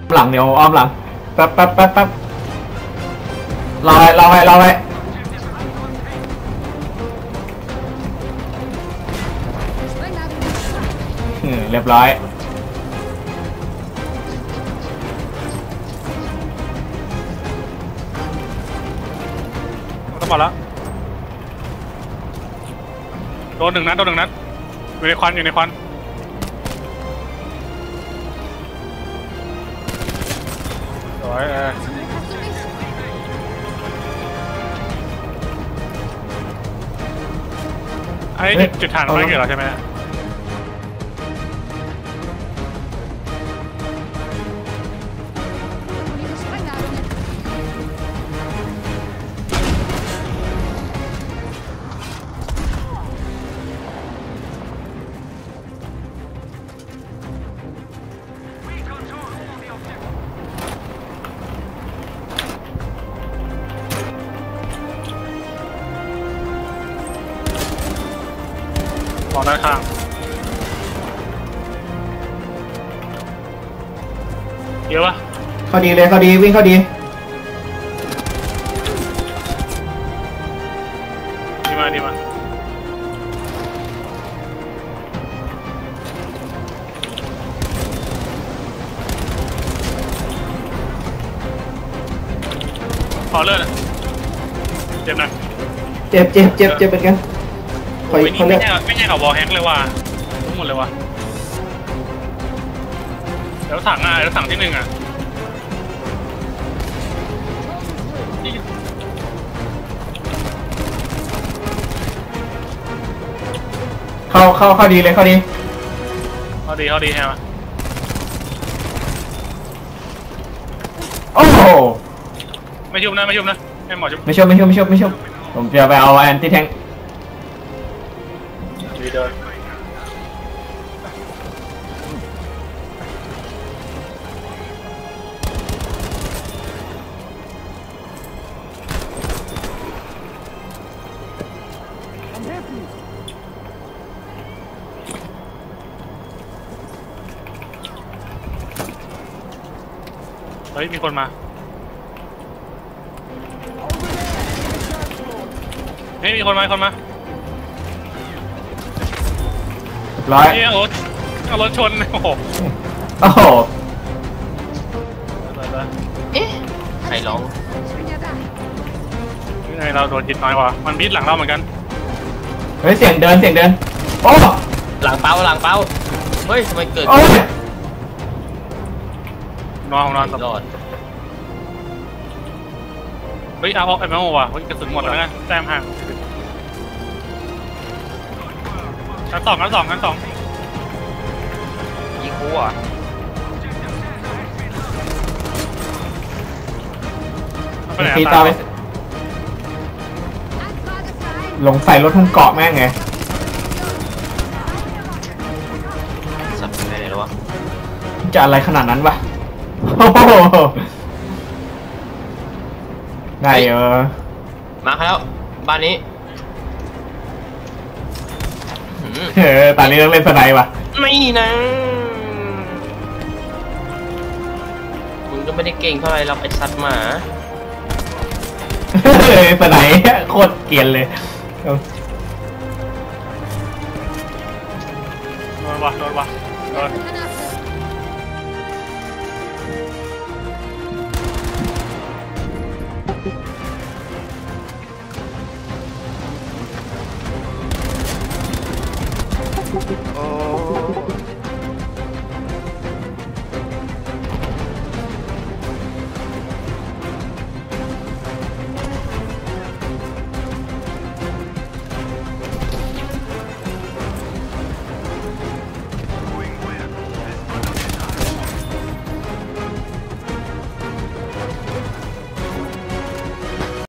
หลังเดี๋ยวอ้อมหลังแป๊บรอไว้เรียบร้อยต้องบอกแล้วโดนหนึ่งนัดอยู่ในควันสวยไอ้จุดฐานไม่เกิดหรอใช่ไหมมองด้านข้างเยอะปะเข้าดีเลยวิ่งเข้าดีมาขอเลือดเจ็บหน่อยเจ็บเป็นกันโอ้ยนี่ไม่ใช่กับวอลแฮงเลยว่ะทั้งหมดเลยว่ะแล้วถังที่หนึ่งอ่ะเข้าดีเลยเข้าดีใช่ไหมโอ้โหไม่ชุบนะให้หมอชุบไม่ชุบผมจะไปเอาแอนตี้แทงดีเดินเฮ้ยมีคนมามีคนมาร้อยเอารถชนโอ้โหเอ๊ะใครร้องยังไงเราโดนจิตน้อยกว่ามันบีทหลังเราเหมือนกันเฮ้ยเสียงเดินโอ้หลังเป้าเฮ้ยทำไมเกิดนอนรอดเฮ้ยเอาออกไอ้แมวว่ะกระสุนหมดแล้วนะแต้มห่างชั้นสองยิงกูอ่ะตีตาไปลงใส่รถทั้งเกาะแม่งไงสับยังไงแล้ววะจะอะไรขนาดนั้นวะได้มาแล้วบ้านนี้ตอนนี้ต้องเล่นสไนป์วะไม่นะมึงก็ไม่ได้เก่งเท่าไรเราไอ้สัตว์หมาสไนป์โคตรเกลียนเลยโดนวะโอ้